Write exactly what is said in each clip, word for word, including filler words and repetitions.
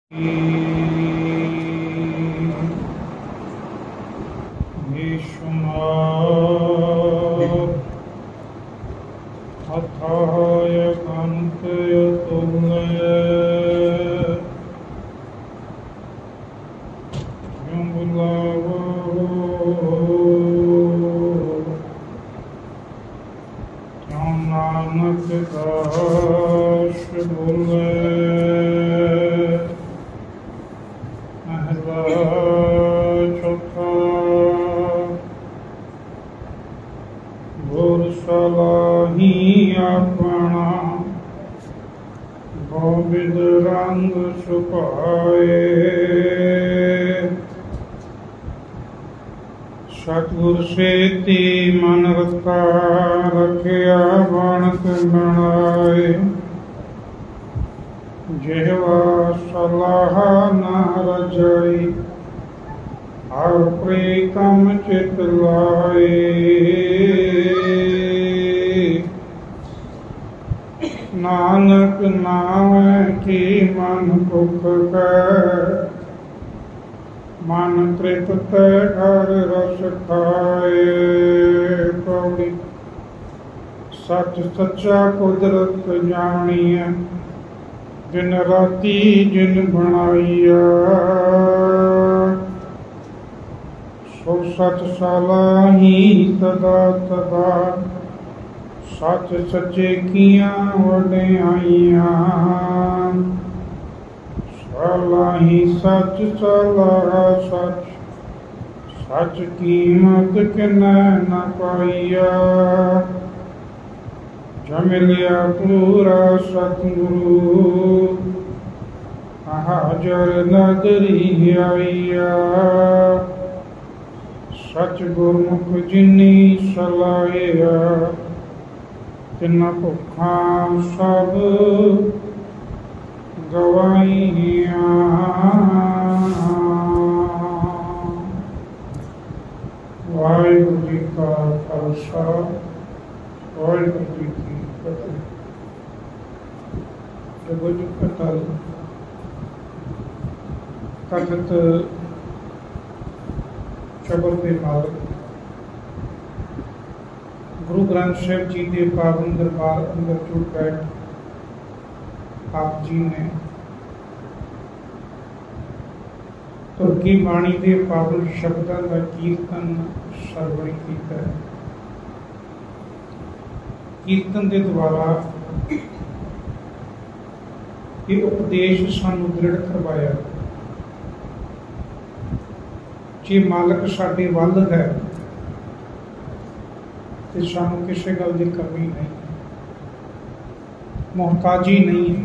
सतगुर सेती मन रता रखिया बनत बनाए। जेवा सलाह न रजाई हर प्रीतम चित लाए। नानक नाम की मन भुख कै मन तृप्त हर रस खाए। पौड़ी सच सच्चा कुदरत जानिया दिन राती जिन बनाइया। सो सच सलाही सदा सदा सच सच्चे किया वड्याइया। सलाही सच सलाहा सच सच कीमत किनै न पाइया। जम लिया पूरा सतगुरु हाजर नदरी आइया। सच गुरमुख जिनी सलाहिया तिना भुखा सब गवाइया। वाहिगुरू जी का खालसा वाहिगुरू जी की फतेह। जब जी कतल कथत शबर के मालक गुरु ग्रंथ साहिब जी के पावन दरबार अंदर जो बैठ आप जी ने तुर्की बाणी के पावन शब्दों का कीर्तन सरवण किया। कीर्तन के द्वारा ये उपदेश सानू दृढ़ करवाया जे मालक साडे वल है तो सानू किसी गल की कमी नहीं, मोहताजी नहीं है।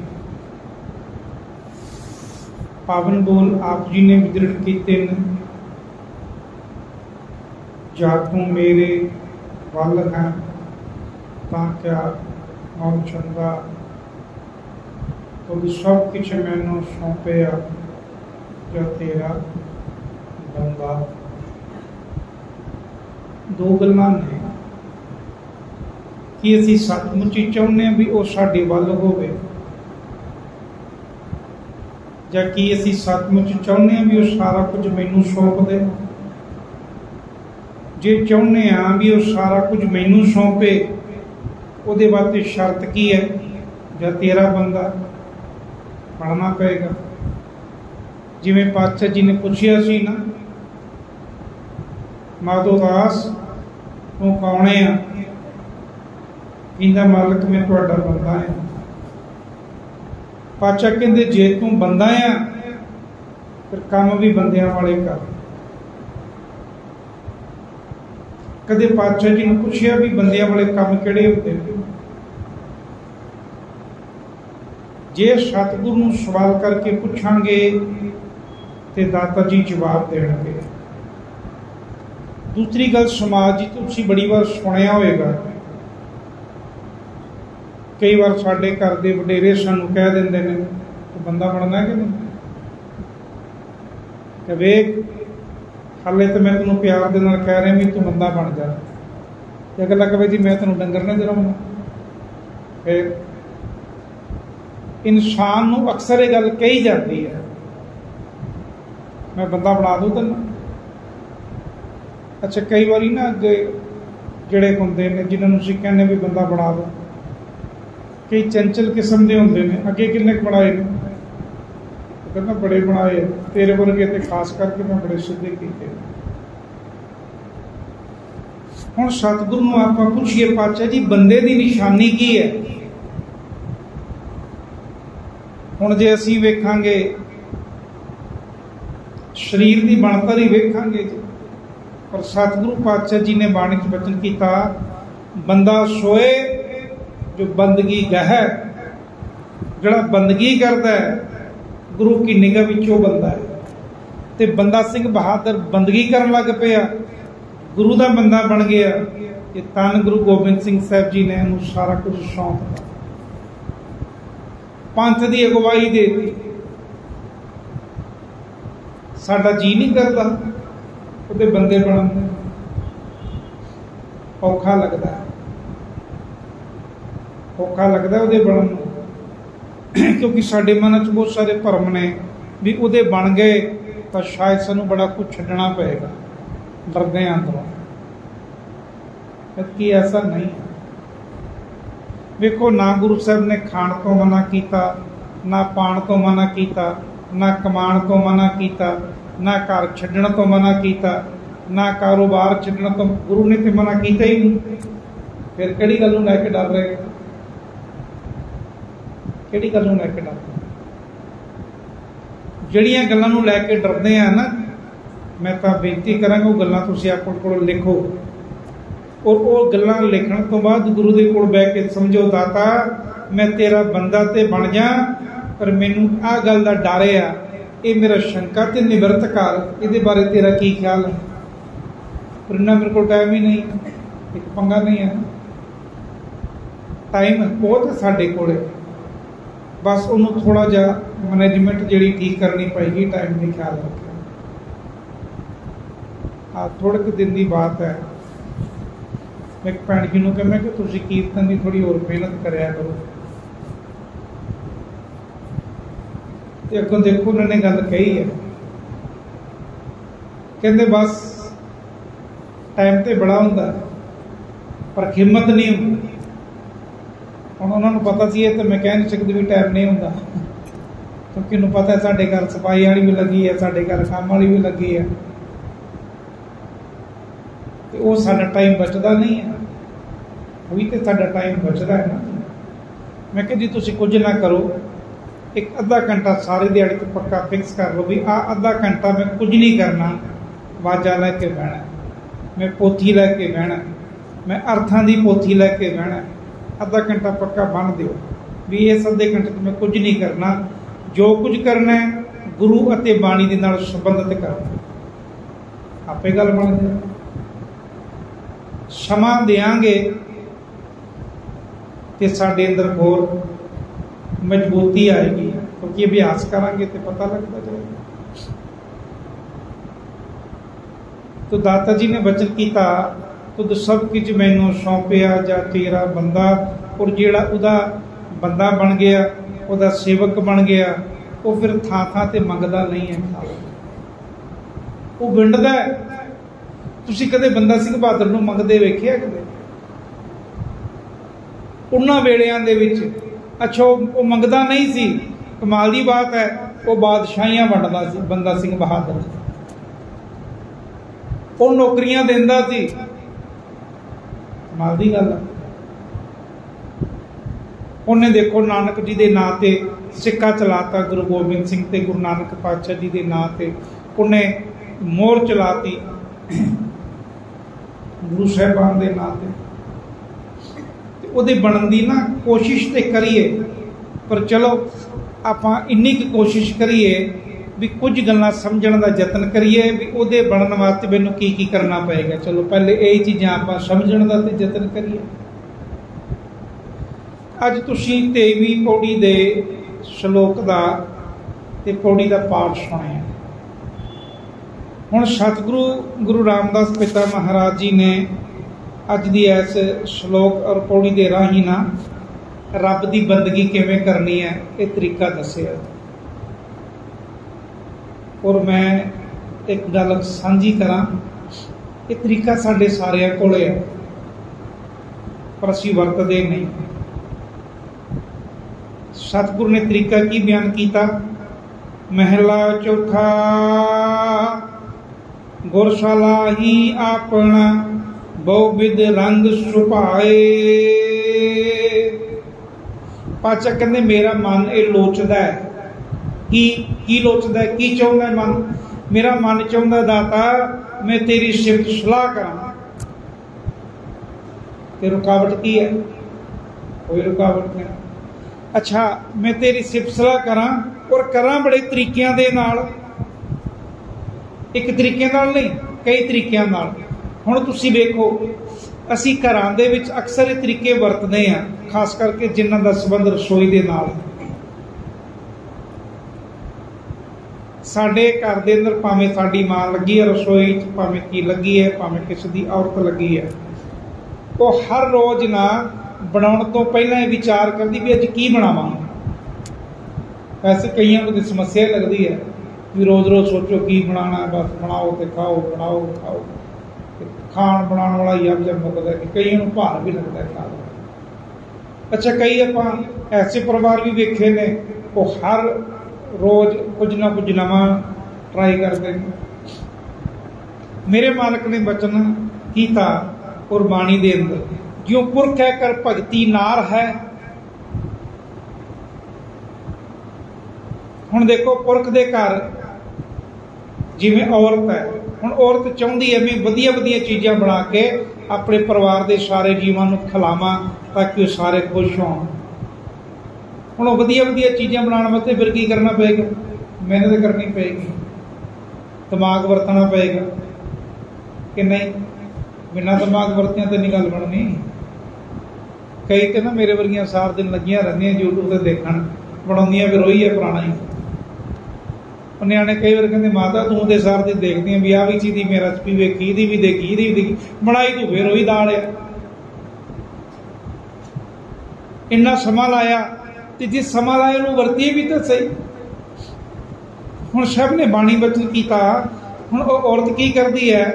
पावन बोल आप जी ने भी दृढ़ किए जा तू मेरे वल है तां क्या मौन चंगा तो सब कुछ मैनू सौंपया या तेरा बंदा। दो गल्लां ने कि असीं सचमुच ही चाहुंदे भी वो साडे वल होवे जां कि असीं सचमुच चाहुंदे भी वो सारा कुछ मैनू सौंप दे। जे चाहुंदे हाँ भी वो सारा कुछ मैनू सौंपे उहदे वास्ते शर्त की है जां तेरा बंदा पढ़ना पेगा। जिवें पातशाह जी ने पूछिया सी ना माधो दास तू कौन है? कहंदा मालक मैं तुहाडा बंदा है। पातशाह कहंदे जे तू बंदा है फिर काम भी बंदियां वाले कर। कदे पातशाह जी ने पूछिया भी बंदियां वाले काम किहड़े हुंदे ने? जे सतगुरु नूं सवाल करके पूछांगे ते दाता जी जवाब देणगे। दूसरी गल समाज जी तुसीं बड़ी बार सुनिया होएगा, कई बार साडे घर दे वडेरे सानूं कह दिंदे ने तूं बंदा बनना कि नहीं। कि वेख हाले तो मैं तैनूं प्यार दे नाल कह रहा भी तू बंदा बन जा, अगला कहे जी मैं तैनूं डंगर नहीं दराउंगा। फिर इंसान नूं अक्सर ये गल कही जाती है मैं बंदा बना दूँ तेन। अच्छा कई बारी ना अगे ਜਿਹੜੇ ਹੁੰਦੇ ਨੇ जिन्होंने ਤੁਸੀਂ ਕਹਿੰਦੇ भी बंदा बना दो, कई चंचल किस्म के होंगे ने। अगे किन्ने बनाए ने? कहना बड़े बनाए, तेरे वर्गे तो खास करके मैं बड़े सीधे किए। हुण सतगुरु नूं आपां पुछिए पातशाह जी बंदे की निशानी की है? हुण जे असीं वेखांगे शरीर की बनतर ही वेखांगे जी, पर सतगुरु पातशाह जी ने बाणी च बचन किया बंदा सोए जो बंदगी गह, जड़ा बंदगी करता है गुरु की निगाह विचों बंदा है। तो बंदा सिंह बहादुर बंदगी करन लग पिया, गुरु का बंदा बन गया। ये धन गुरु गोबिंद सिंह साहब जी ने इन्हूं सारा कुछ सौंप दिता, पंथ की अगवाई दे दी। साडा जी नहीं करता ਉਹਦੇ ਬੰਦੇ ਬਣਨ ਦਾ, ਔਖਾ ਲੱਗਦਾ ਔਖਾ ਲੱਗਦਾ ਉਹਦੇ ਬਣਨ ਨੂੰ, ਕਿਉਂਕਿ ਸਾਡੇ ਮਨ 'ਚ ਬਹੁਤ ਸਾਰੇ ਭਰਮ ਨੇ ਵੀ ਉਹਦੇ ਬਣ ਗਏ ਤਾਂ ਸ਼ਾਇਦ ਸਾਨੂੰ ਬੜਾ ਕੁਝ ਛੱਡਣਾ ਪਏਗਾ, ਡਰਦੇ ਆਂ ਅੰਦਰੋਂ। ਜਦਕਿ ਐਸਾ ਨਹੀਂ ਹੈ। ਵੇਖੋ ना गुरु साहब ने खाण तो मना किया, ना पाण तो मना किया, ना कमाण तो मना किया, ना घर छड्डण तो मना किया, ना कारोबार छड्डण तो। गुरु ने तो मना किया ही नहीं, फिर किहड़ी गल नूं लैके डर रहे? किहड़ी गल नूं लैके डर? जिहड़ियां गल्लां नूं लैके डरदे आ ना, मैं तां बेनती करांगा वो गल्लां तुसीं अपने कोल लिखो, और वो गल्लां लिखण तो बाद गुरु दे कोल बैठ के समझो दाता मैं तेरा बंदा ते बन जा, पर मैनूं आ गल दा डर आ, ये मेरा शंका ते निवृत्त कर, ये बारे तेरा की ख्याल है? पर इन्ना मेरे को टाइम ही नहीं, एक पंगा नहीं है। टाइम बहुत है साढ़े कोले, बस उन्होंने थोड़ा जा मैनेजमेंट जी ठीक करनी पएगी, टाइम का ख्याल रखें। हाँ थोड़े के दिन की बात है, मैं एक भैन जी को कहना कि तुम कीर्तन की थोड़ी और मेहनत कराया करो। अगों देखो उन्होंने गल कही है, कहते बस टाइम तो बड़ा होंदा पर हिम्मत नहीं होंदी। हुण उन्होंने पता सी तो मैं कह नहीं सकती भी टाइम नहीं होंदा, क्योंकि उन्होंने पता है साडे घर सफाई वाली भी लगी है, साडे घर काम वाली भी लगी है, तो वो साडा टाइम बचता नहीं है। वही तो साडा टाइम बचता है ना। मैं कह जी तुसीं कुछ ना करो, एक अद्धा घंटा सारी दिहाड़ी तो पक्का फिक्स कर लो भी आ अद्धा घंटा मैं कुछ नहीं करना, वाजा लैके बहना, मैं पोथी लैके बहना, मैं अर्थां दी पोथी लैके बहना, अद्धा घंटा पक्का बन दिओ भी इस अद्धे घंटे तो मैं कुछ नहीं करना, जो कुछ करना है गुरु अते बाणी दे नाल संबंधित करना, आपे गल बन जाए। समा देंगे तो साडे अंदर होर मजबूती आएगी, क्योंकि अभ्यास करांगे तो पता लगता जाएगा। तो दाता जी ने वचन किया तुद सब कुछ मैनू सौंपिया जा तेरा बंदा, और जिहड़ा उहदा बंदा बन गया, उहदा सेवक बन गया, वो फिर थां थां ते मंगदा नहीं है, वो विंडदा है। तुसीं कदे बंदा सिंह बहादुर नूं मंगदे वेखिआ? कदे उन्हां वेलिਆਂ ਦੇ ਵਿੱਚ अच्छा वो मंगदा नहीं सी, कमाल की बात है, वो बादशाहियां वंडदा सी बंदा सिंह बहादुर, वो नौकरियां देंदा सी, कमाल की गल है। उन्हें देखो नानक जी के नां ते सिक्का चलाता, गुरु गोबिंद सिंह ते गुरु नानक पातशाह जी के नां ते उन्हें मोहर चलाती गुरु साहिबान के नां ते। ਉਹਦੇ ਬਣਨ ਦੀ ना कोशिश तो करिए, पर चलो ਆਪਾਂ ਇੰਨੀ ਕੁ कोशिश करिए भी कुछ गल्लां समझण ਦਾ यत्न करिए भी ਉਹਦੇ ਬਣਨ वास्ते मैनूं की की करना पएगा। चलो पहले ਇਹ चीज़ां ਆਪਾਂ समझण ਦਾ ਤੇ यत्न करिए। ਅੱਜ ਤੁਸੀਂ तेईवीं पौड़ी ਦੇ ਸ਼ਲੋਕ ਦਾ ਤੇ पौड़ी ਦਾ ਪਾਠ ਸੁਣਿਆ। ਹੁਣ सतगुरु गुरु रामदास पिता महाराज जी ने अज दी इस श्लोक और पौड़ी दे राही ना रब की बंदगी किवें करनी है ये तरीका दस्सिया। और मैं एक गल साझी करा, ये तरीका साडे सारिਆਂ कोले है पर असीं वरतदे नहीं। सतगुरु ने तरीका की बयान किया, महला चौथा गुरशाला ही अपना बहुविध रंग सुभाए। पातशाह कहते मेरा मन ये लोचदा है, की की लोचदा है, की चाहुंदा है मन? मेरा मन चाहुंदा दाता मैं तेरी सिफत सलाह करा। ते रुकावट की है? कोई रुकावट नहीं। अच्छा, मैं तेरी सिफत सलाह करा और करा बड़े तरीकों दे नाल, एक तरीके नाल नहीं कई तरीकों नाल। हुण तुसीं वेखो असीं घरां दे विच अक्सर ये तरीके वरतदे आ, खास करके जिन्हां दा संबंध रसोई दे नाल। साडे घर दे अंदर भावें साडी मां लगी है रसोई च, भावें की लगी है, भावें किसी दी औरत लगी है, वो हर रोज ना बनाउण तो पहलां ही विचार करदी भी अज की बनावां। वैसे कईयां नूं समस्या लगदी है भी रोज रोज सोचो की बनाना, बस बनाओ ते खाओ, बनाओ खाओ। खाण बनाने वाला ही अब जब मुकदा है कि कईयां नूं भार भी लगदा है खा लो। अच्छा, कई आपां ऐसे परिवार भी वेखे ने वो हर रोज कुछ ना कुछ नवां ट्राई करते हैं। मेरे मालक ने वचन कीता कुरबानी दे अंदर, ज्यों पुरख है कर भगती नार है। हुण देखो पुरख दे घर जिवें औरत है, हुण औरत चाहुंदी है मैं वधिया वधिया चीज़ां बना के अपने परिवार के सारे जीवां नूं खिलावां ताकि वो सारे खुश होण। हुण वधिया वधिया चीज़ां बनाने वास्ते फिर की करना पेगा? मेहनत करनी पेगी, दिमाग वरतना पेगा कि नहीं? बिना दिमाग वरतियां तो नहीं गल बननी। कई तो ना मेरे वर्गियां सार दिन लगियां रहिंदियां यूट्यूब से देखण, बनाउंदियां फिर वही है पुराना ही। नियाणे कई बार कहते माता तू तो सार दिन देखदी भी आ भी चीज़ मेरा रेसिपी वेखी, इहदी भी देखी, इहदी भी देखी, बनाई तू फिर वही दाल है। इन्ना समा लाया ते जे समा लाया उहनूं वरतीए भी तो सही। हुण सब ने बाणी वचन कीता, हुण ओह औरत की करदी है?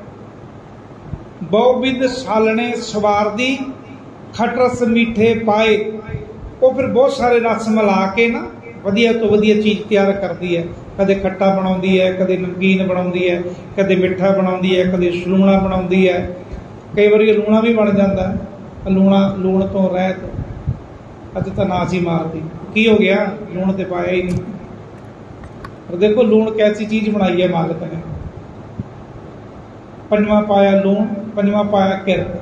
बहुविध सालने सवार दी खट रस मीठे पाए। वो फिर बहुत सारे रस मिला के ना वधिया तो वधिया चीज़ तैयार करती है। कदे खट्टा बनाउंदी है, कदे नमकीन बनाउंदी है, कदे मिठा बनाउंदी है, कदे लूणा बनाउंदी है, कई बार लूणा भी बन जाता है। लूणा लूण तो रहत अज तो नास ही मारती, की हो गया? लूण तो पाया ही नहीं। और देखो लूण कैसी चीज़ बनाई है मालिक ने। पंजवां पाया लूण, पंजवां पाया किरत।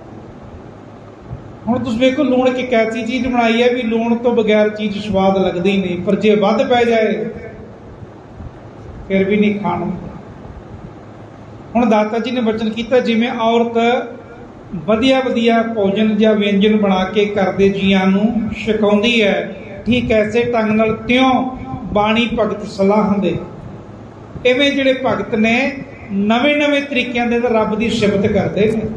हुण तुसीं वेखो लूण की कैसी चीज़ बनाई है भी लूण तो बगैर चीज़ स्वाद लगदी नहीं, पर जे वध पै जाए फिर भी नहीं खाना। हुण दाता जी ने वचन किया जिवें औरत वधिया वधिया भोजन या व्यंजन बना के घर दे जीआं नूं छकाउंदी है, ठीक ऐसे ढंग नाल त्यों बाणी भगत सलाह दे। इवें जिहड़े भगत ने नवे नवे तरीकों दे रब की सिफत करते हैं।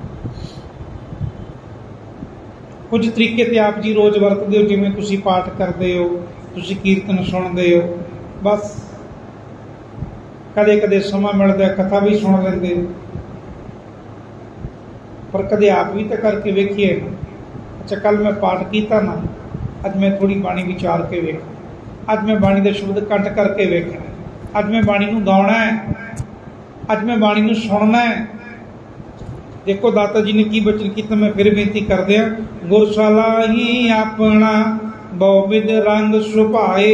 कुछ तरीके ते आप जी रोज़ वरतदे हो, जिवें तुसीं पाठ करते हो, तुसीं कीर्तन सुनते हो, बस कदे कदे समा मिलता कथा भी सुन लेंदे, पर कदे आप भी तो करके वेखिए ना। अच्छा, कल मैं पाठ किया ना, अज मैं थोड़ी बाणी विचार के वेख, अज मैं बाणी के शब्द कंठ करके वेखना, अज मैं बाणी नूं गाउणा है, अज मैं बाणी नूं सुनना है। देखो दाता जी ने की वचन किया, मैं फिर बेनती कर दिया, गुरशाला ही अपना बहुविध रंग सुभाए।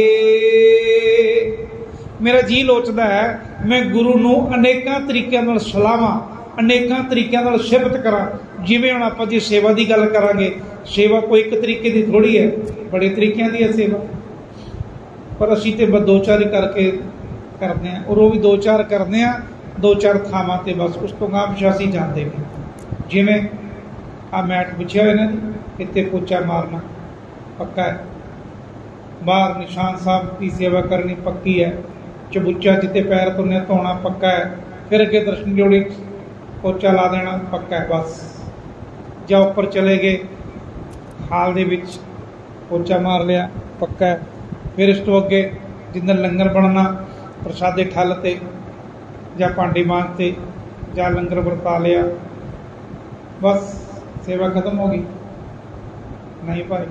मेरा जी लोचदा है मैं गुरु नूं अनेकां तरीकों नाल सलाहां, अनेकां तरीकों नाल सिफत करा। जिवें हुण आपां जे सेवा की गल करांगे, सेवा कोई एक तरीके की थोड़ी है, बड़े तरीकों की है सेवा, पर असीं ते बस दो चार ही करके करते हैं, और वो भी दो चार करते हैं दो चार थावां ते, बस उस तो गांह पिछां असीं जांदे नहीं। जिवें आ मैट बिछिया होया ना, इत्ते पोचा मारना पक्का है, बाहर निशान साहब की सेवा करनी पक्की है, चबूचा जिते पैर धोने धोना पक्का है, फिर अगे दर्शन जोड़ी पोचा ला देना पक्का है। बस जा उपर चले गए हाल दे विच पोचा मार लिया पक्का है। फिर इस तो अगे जिंदन लंगर बनना प्रसादे ठल ते ਜਾਂ ਭਾਂਡੇ ਮਾਂਜਤੇ ਜਾਂ ਲੰਗਰ ਵਰਤਾ ਲਿਆ, ਬਸ ਸੇਵਾ ਖਤਮ ਹੋ ਗਈ। ਨਹੀਂ ਭਾਈ,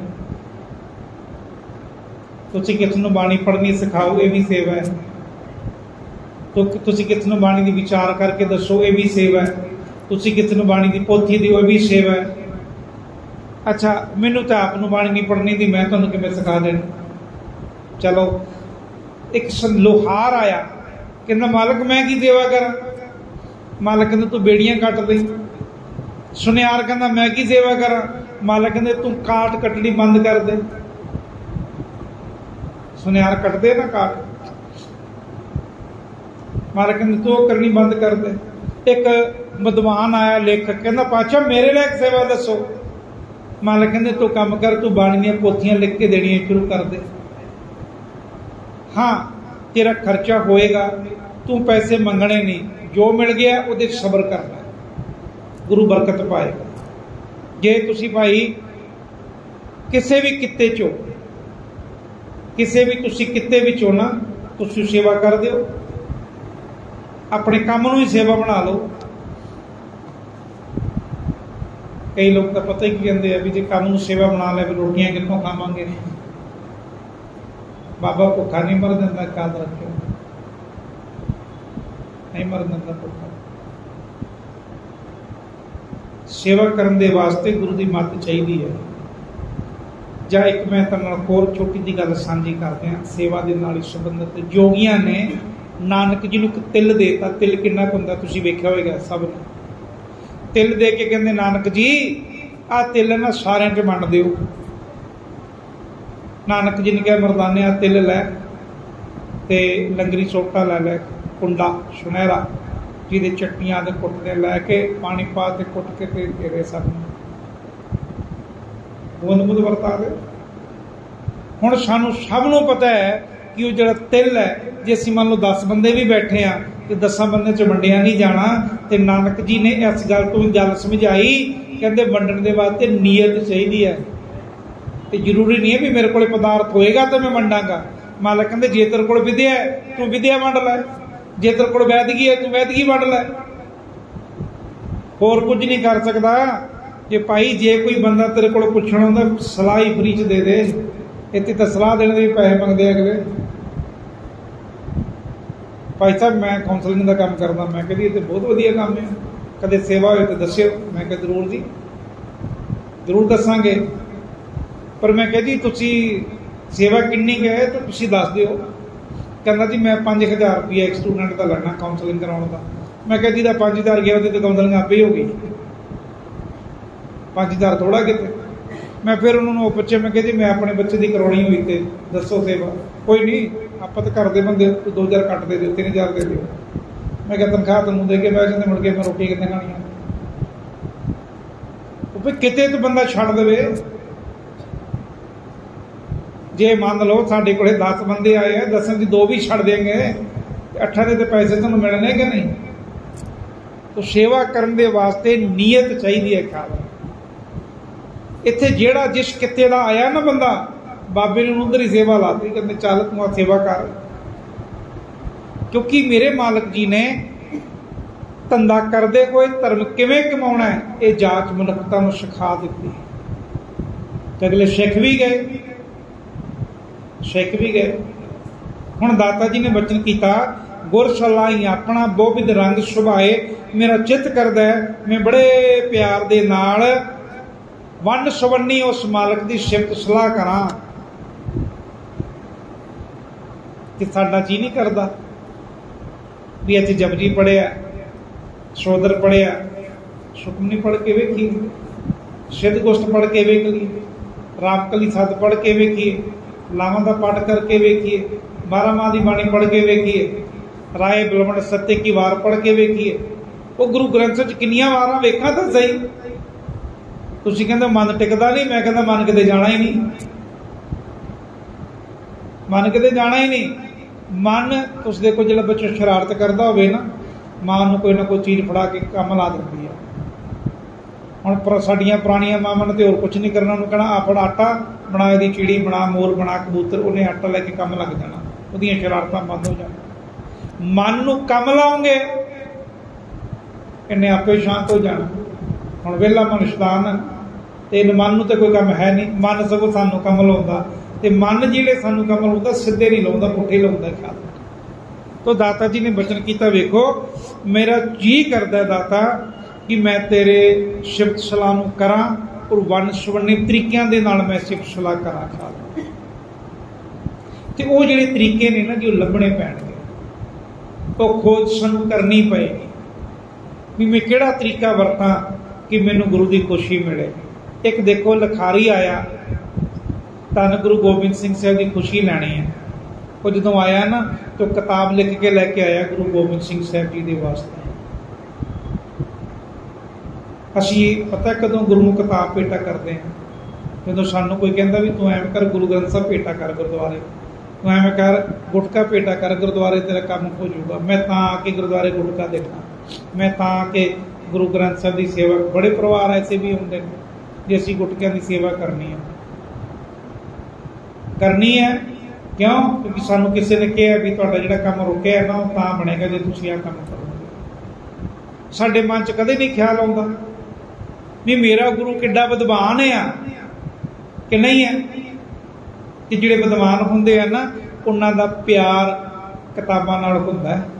ਤੁਸੀਂ ਕਿਸ ਨੂੰ ਬਾਣੀ ਪੜ੍ਹਨੀ ਸਿਖਾਓ, ਇਹ ਵੀ ਸੇਵਾ ਹੈ। ਤੁਸੀਂ ਕਿਸ ਨੂੰ ਬਾਣੀ ਦੀ ਵਿਚਾਰ ਕਰਕੇ ਦੱਸੋ, ਇਹ ਵੀ ਸੇਵਾ ਹੈ। ਤੁਸੀਂ ਕਿਸ ਨੂੰ ਬਾਣੀ ਦੀ ਪੋਥੀ ਦਿਓ, ਇਹ ਵੀ ਸੇਵਾ ਹੈ। ਅੱਛਾ, ਮੈਨੂੰ ਤਾਂ ਆਪ ਨੂੰ ਬਾਣੀ ਨਹੀਂ ਪੜ੍ਹਨੀ ਦੀ, ਮੈਂ ਤੁਹਾਨੂੰ ਕਿਵੇਂ ਸਿਖਾ ਦੇਣੀ? ਚਲੋ, ਇੱਕ ਲੋਹਾਰ ਆਇਆ, ਕਹਿੰਦਾ ਮਾਲਕ ਮੈਂ ਕੀ ਸੇਵਾ ਕਰਾਂ? ਮਾਲਕ ਕਹਿੰਦਾ ਤੂੰ ਬੇੜੀਆਂ ਕੱਟ ਦੇ। ਸੁਨਿਆਰ ਕਹਿੰਦਾ ਮੈਂ ਕੀ ਸੇਵਾ ਕਰਾਂ? ਮਾਲਕ ਕਹਿੰਦੇ ਤੂੰ ਕਾਟ ਕੱਟਣੀ ਬੰਦ ਕਰ ਦੇ। ਸੁਨਿਆਰ ਕੱਟਦੇ ਨਾ ਕਾਟ, ਮਾਲਕ ਕਹਿੰਦੇ ਤੂੰ ਉਹ ਕਰਨੀ ਬੰਦ ਕਰ ਦੇ। ਇੱਕ ਵਿਦਵਾਨ ਆਇਆ, ਲੇਖਕ, ਕਹਿੰਦਾ ਪਾਤਸ਼ਾਹ ਮੇਰੇ ਲਈ ਇੱਕ ਸੇਵਾ ਦੱਸੋ। ਮਾਲਕ ਕਹਿੰਦੇ ਤੂੰ ਕੰਮ ਕਰ, ਤੂੰ ਬਾਣੀ ਦੀਆਂ ਪੋਥੀਆਂ ਲਿਖ ਕੇ ਦੇਣੀਆਂ ਸ਼ੁਰੂ ਕਰ ਦੇ। ਹਾਂ, ਤੇਰਾ ਖਰਚਾ ਹੋਏਗਾ, ਤੂੰ ਪੈਸੇ ਮੰਗਣੇ ਨਹੀਂ, ਜੋ ਮਿਲ ਗਿਆ ਉਹਦੇ 'ਚ ਸਬਰ ਕਰਨਾ, ਗੁਰੂ ਬਰਕਤ ਪਾਏਗਾ। ਜੇ ਤੁਸੀਂ ਭਾਈ ਕਿਸੇ ਵੀ ਕਿੱਤੇ 'ਚੋਂ, ਕਿਸੇ ਵੀ ਤੁਸੀਂ ਕਿੱਤੇ ਵਿੱਚੋਂ ਨਾ ਤੁਸੀਂ ਸੇਵਾ ਕਰ ਦਿਓ, ਆਪਣੇ ਕੰਮ ਨੂੰ ਹੀ ਸੇਵਾ ਬਣਾ ਲਓ। ਕਈ ਲੋਕ ਤਾਂ ਪਤਾ ਹੀ ਕੀ ਕਹਿੰਦੇ ਆ ਵੀ ਜੇ ਕੰਮ ਨੂੰ ਸੇਵਾ ਬਣਾ ਲਿਆ ਵੀ ਰੋਟੀਆਂ ਕਿੱਥੋਂ ਖਾਵਾਂਗੇ? ਬਾਬਾ ਭੁੱਖਾ ਨਹੀਂ ਮਰ ਦਿੰਦਾ, ਯਾਦ ਰੱਖਿਓ, ਨਹੀਂ ਮਰ ਦਿੰਦਾ ਭੁੱਖਾ। ਸੇਵਾ ਕਰਨ ਦੇ ਵਾਸਤੇ ਗੁਰੂ ਦੀ ਮੱਤ ਚਾਹੀਦੀ ਹੈ। ਜਾਂ ਇੱਕ ਮੈਂ ਤੁਹਾਡੇ ਨਾਲ ਹੋਰ ਛੋਟੀ ਜਿਹੀ ਗੱਲ ਸਾਂਝੀ ਕਰਦੇ ਹਾਂ, ਸੇਵਾ ਦੇ ਨਾਲ ਹੀ ਸੰਬੰਧਿਤ। ਜੋਗੀਆਂ ਨੇ ਨਾਨਕ ਜੀ ਨੂੰ ਇੱਕ ਤਿਲ ਦੇ ਦਿੱਤਾ। ਤਿਲ ਕਿੰਨਾ ਕੁ ਹੁੰਦਾ ਤੁਸੀਂ ਵੇਖਿਆ ਹੋਏਗਾ ਸਭ ਨੇ। ਤਿਲ ਦੇ ਕੇ ਕਹਿੰਦੇ ਨਾਨਕ ਜੀ ਆਹ ਤਿਲ ਨਾ ਸਾਰਿਆਂ 'ਚ ਵੰਡ ਦਿਓ। ਨਾਨਕ ਜੀ ਨੇ ਕਿਹਾ ਮਰਦਾਨੇ ਆਹ ਤਿਲ ਲੈ ਤੇ ਲੰਗਰੀ ਸੋਟਾ ਲੈ ਲੈ, ਕੁੰਡਾ ਸੁਨਹਿਰਾ ਜਿਹਦੇ ਚਟਨੀਆਂ ਦੇ ਕੁੱਟਦੇ ਲੈ ਕੇ ਪਾਣੀ ਪਾ ਕੇ ਕੁੱਟ ਕੇ ਤੇ ਤੇਰੇ ਸਭ ਨੂੰ ਬੂੰਦ ਬੂੰਦ ਵਰਤਾ ਦੇ। ਹੁਣ ਸਾਨੂੰ ਸਭ ਨੂੰ ਪਤਾ ਹੈ ਕਿ ਉਹ ਜਿਹੜਾ ਤਿਲ ਹੈ, ਜੇ ਅਸੀਂ ਮੰਨ ਲਓ ਦਸ ਬੰਦੇ ਵੀ ਬੈਠੇ ਆ ਤੇ ਦਸਾਂ ਬੰਦੇ 'ਚ ਵੰਡਿਆ ਨਹੀਂ ਜਾਣਾ। ਤੇ ਨਾਨਕ ਜੀ ਨੇ ਇਸ ਗੱਲ ਤੋਂ ਗੱਲ ਸਮਝਾਈ, ਕਹਿੰਦੇ ਵੰਡਣ ਦੇ ਵਾਸਤੇ ਨੀਅਤ ਚਾਹੀਦੀ ਹੈ। ਤੇ ਜ਼ਰੂਰੀ ਨਹੀਂ ਹੈ ਵੀ ਮੇਰੇ ਕੋਲ ਪਦਾਰਥ ਹੋਏਗਾ ਤਾਂ ਮੈਂ ਵੰਡਾਂਗਾ। ਮਾਲਕ ਕਹਿੰਦੇ ਜੇ ਤੇਰੇ ਕੋਲ ਵਿਦਿਆ ਹੈ ਤੂੰ ਵਿਦਿਆ ਵੰਡ ਲੈ, ਜੇ ਤੇਰੇ ਕੋਲ ਵੈਦਗੀ ਹੈ ਤੂੰ ਵੈਦਗੀ ਵੰਡ ਲੈ। ਹੋਰ ਕੁਝ ਨਹੀਂ ਕਰ ਸਕਦਾ। ਜੇ ਭਾਈ ਜੇ ਕੋਈ ਬੰਦਾ ਤੇਰੇ ਕੋਲ ਪੁੱਛਣਾ ਹੁੰਦਾ ਸਲਾਹ ਹੀ ਫਰੀ 'ਚ ਦੇ ਦੇ। ਇੱਥੇ ਤਾਂ ਸਲਾਹ ਦੇਣ ਦੇ ਵੀ ਪੈਸੇ ਮੰਗਦੇ ਅਗਲੇ। ਭਾਈ ਸਾਹਿਬ ਮੈਂ ਕਾਉਂਸਲਿੰਗ ਦਾ ਕੰਮ ਕਰਦਾ। ਮੈਂ ਕਹਿੰਦੀ ਇਹ ਤਾਂ ਬਹੁਤ ਵਧੀਆ ਕੰਮ ਹੈ, ਕਦੇ ਸੇਵਾ ਹੋਏ ਤਾਂ ਦੱਸਿਓ। ਮੈਂ ਕਿਹਾ ਜ਼ਰੂਰ ਜੀ, ਜ਼ਰੂਰ ਦੱਸਾਂਗੇ। ਪਰ ਮੈਂ ਕਿਹਾ ਜੀ ਤੁਸੀਂ ਸੇਵਾ ਕਿੰਨੀ ਕੁ ਹੈ ਤਾਂ ਤੁਸੀਂ ਦੱਸ ਦਿਓ। ਕਹਿੰਦਾ ਜੀ ਮੈਂ ਪੰਜ ਹਜ਼ਾਰ ਰੁਪਈਆ ਇੱਕ ਸਟੂਡੈਂਟ ਦਾ ਲੈਣਾ ਕਾਉਂਸਲਿੰਗ ਕਰਾਉਣ ਦਾ। ਮੈਂ ਕਿਹਾ ਜਿਹਦਾ ਪੰਜ ਹਜ਼ਾਰ ਗਿਆ ਉਹਦੀ ਤਾਂ ਕਾਉਂਸਲਿੰਗ ਆਪੇ ਹੀ ਹੋ ਗਈ, ਪੰਜ ਹਜ਼ਾਰ ਥੋੜ੍ਹਾ ਕਿਤੇ। ਮੈਂ ਫਿਰ ਉਹਨਾਂ ਨੂੰ ਉਹ ਪੁੱਛਿਆ, ਮੈਂ ਕਿਹਾ ਜੀ ਮੈਂ ਆਪਣੇ ਬੱਚੇ ਦੀ ਕਰਾਉਣੀ ਹੋਈ ਤੇ ਦੱਸੋ ਸੇਵਾ। ਕੋਈ ਨਹੀਂ, ਆਪਾਂ ਤਾਂ ਕਰਦੇ ਬੰਦੇ, ਦੋ ਹਜ਼ਾਰ ਕੱਟ ਦੇ ਦਿਓ, ਤਿੰਨ ਹਜ਼ਾਰ ਦੇ ਦਿਓ। ਮੈਂ ਕਿਹਾ ਤਨਖਾਹ ਤੁਹਾਨੂੰ ਦੇ ਕੇ ਬਹਿ ਜਾਂਦੇ, ਮੁੜ ਕੇ ਮੈਂ ਰੋਟੀ ਕਿੱਥੇ ਖਾਣੀਆਂ? ਉਹ ਵੀ ਕਿਤੇ ਤਾਂ ਬੰਦਾ ਛੱਡ ਦੇਵੇ। ਜੇ ਮੰਨ ਲਓ ਸਾਡੇ ਕੋਲੇ ਦਸ ਬੰਦੇ ਆਏ ਆ, ਦਸਾਂ ਦੀ ਦੋ ਵੀ ਛੱਡ ਦੇਂਗੇ, ਅੱਠਾਂ ਦੇ ਤਾਂ ਪੈਸੇ ਤੁਹਾਨੂੰ ਮਿਲਣੇ ਕਿ ਨਹੀਂ? ਤਾਂ ਸੇਵਾ ਕਰਨ ਦੇ ਵਾਸਤੇ ਨੀਅਤ ਚਾਹੀਦੀ ਹੈ। ਖਿਆਲ ਇੱਥੇ ਜਿਹੜਾ ਜਿਸ ਕਿੱਤੇ ਦਾ ਆਇਆ ਨਾ ਬੰਦਾ, ਬਾਬੇ ਨੇ ਉਧਰ ਹੀ ਸੇਵਾ ਲਾਤੀ, ਕਹਿੰਦੇ ਚੱਲ ਤੂੰ ਆ ਸੇਵਾ ਕਰ। ਕਿਉਂਕਿ ਮੇਰੇ ਮਾਲਕ ਜੀ ਨੇ ਧੰਦਾ ਕਰਦੇ ਕੋਈ ਧਰਮ ਕਿਵੇਂ ਕਮਾਉਣਾ ਹੈ ਇਹ ਜਾਚ ਮਨੁੱਖਤਾ ਨੂੰ ਸਿਖਾ ਦਿੱਤੀ। ਤੇ ਅਗਲੇ ਸਿੱਖ ਵੀ ਗਏ, ਸਿੱਖ ਵੀ ਗਏ। ਹੁਣ ਦਾਤਾ ਜੀ ਨੇ ਬਚਨ ਕੀਤਾ, ਗੁਰ ਸਲਾਹੀ ਆਪਣਾ ਬੋਬਿਦ ਰੰਗ ਸੁਭਾਏ, ਮੇਰਾ ਚਿੱਤ ਕਰਦਾ ਹੈ ਮੈਂ ਬੜੇ ਪਿਆਰ ਦੇ ਨਾਲ ਵੰਡ ਸਵੰਨੀ ਉਸ ਮਾਲਕ ਦੀ ਸਿਫਤ ਸਲਾਹ ਕਰਾਂ। ਕਿ ਸਾਡਾ ਜੀ ਨਹੀਂ ਕਰਦਾ ਵੀ ਅੱਜ ਜਪਜੀ ਪੜ੍ਹਿਆ, ਸੋਦਰ ਪੜ੍ਹਿਆ, ਸੁਖਮਨੀ ਪੜ੍ਹ ਕੇ ਵੇਖੀਏ, ਸਿੱਧ ਗੋਸ਼ਟ ਪੜ੍ਹ ਕੇ ਵੇਖ ਲਈਏ, ਰਾਮਕਲੀ ਸੱਤ ਪੜ੍ਹ ਕੇ ਵੇਖੀਏ, ਲਾਵਾਂ ਦਾ ਪਾਠ ਕਰਕੇ ਵੇਖੀਏ, ਬਾਰਾਂ ਮਾਹ ਦੀ ਬਾਣੀ ਪੜ੍ਹ ਕੇ ਵੇਖੀਏ, ਰਾਏ ਬਿਲਵਣ ਸੱਤੇ ਕੀ ਵਾਰ ਪੜ੍ਹ ਕੇ ਵੇਖੀਏ। ਉਹ ਗੁਰੂ ਗ੍ਰੰਥ ਸਾਹਿਬ 'ਚ ਕਿੰਨੀਆਂ ਵਾਰਾਂ ਵੇਖਾਂ ਤਾਂ ਸਹੀ। ਤੁਸੀਂ ਕਹਿੰਦੇ ਮਨ ਟਿਕਦਾ ਨਹੀਂ, ਮੈਂ ਕਹਿੰਦਾ ਮਨ ਕਿਤੇ ਜਾਣਾ ਹੀ ਨਹੀਂ, ਮਨ ਕਿਤੇ ਜਾਣਾ ਹੀ ਨਹੀਂ। ਮਨ ਤੁਸੀਂ ਦੇਖੋ ਜਿਹੜਾ ਬੱਚਾ ਸ਼ਰਾਰਤ ਕਰਦਾ ਹੋਵੇ ਨਾ, ਮਾਂ ਨੂੰ ਕੋਈ ਨਾ ਕੋਈ ਚੀਜ਼ ਫੜਾ ਕੇ ਕੰਮ ਲਾ ਦਿੰਦੀ ਆ। ਹੁਣ ਪਰ ਸਾਡੀਆਂ ਪੁਰਾਣੀਆਂ ਮਾਵਾਂ ਨੇ ਤੇ ਹੋਰ ਕੁਛ ਨਹੀਂ ਕਰਨਾ, ਉਹਨੂੰ ਕਹਿਣਾ ਆਪਣਾ ਆਟਾ ਬਣਾ, ਇਹਦੀ ਚਿੜੀ ਬਣਾ, ਮੋਰ ਬਣਾ, ਕਬੂਤਰ, ਉਹਨੇ ਆਟਾ ਲੈ ਕੇ ਕੰਮ ਲੱਗ ਜਾਣਾ, ਉਹਦੀਆਂ ਸ਼ਰਾਰਤਾਂ ਬੰਦ ਹੋ ਜਾਣ। मन नूं कम लाओगे इन्हें आपे शांत हो जाना। हुण वेला मन शैतान है ते इन मन नूं ते कोई काम है नहीं, मन सगों सानूं कम लाउंदा ते मन जिहड़े सानूं कम लाउंदा सिद्धे नहीं लाउंदा, पुठे लाउंदा ख्याल। तो दाता जी ने वचन किया, वेखो मेरा जी करदा है दाता कि मैं तेरे सिफत सलाह नूं करां और वन सवन्ने तरीकों के नाल मैं सिफत सलाह करां ख्याल। ते वो जिहड़े तरीके ने ना जो लभणे पैणगे, तो खोज सानूं करनी पएगी भी मैं किहड़ा तरीका वरतां कि मैनूं गुरु की खुशी मिले। एक देखो लिखारी आया, धन गुरु गोबिंद सिंह साहब की खुशी लैनी है। वो जदों आया ना तो किताब लिख के लैके आया गुरु गोबिंद सिंह साहब जी के वास्ते। असीं पता कदों गुरु नूं किताब भेटा करते हैं, जदों सानूं कोई कहता भी तूं एवें कर गुरु ग्रंथ साहब भेटा कर गुरुद्वारे, तू एवें कर गुटका भेटा कर गुरुद्वारे, तेरा काम हो जाऊगा। मैं तां आके गुरुद्वारे गुटका देखा, मैं तां आके गुरु ग्रंथ साहब की सेवा। बड़े परिवार ऐसे भी होंगे जे असीं गुटकियां की सेवा करनी है करनी है क्यों? क्योंकि सानू किसी ने कहा भी तुहाडा जिहड़ा काम रुकिया है ना वो तां बनेगा जे तुसीं आह काम करोगे। साडे मन च कदे नहीं ख्याल आउंदा भी मेरा गुरु किड्डा विद्वान है कि नहीं है। कि जिहड़े विद्वान हुंदे आ ना उन्हां दा प्यार किताबां नाल हुंदा है,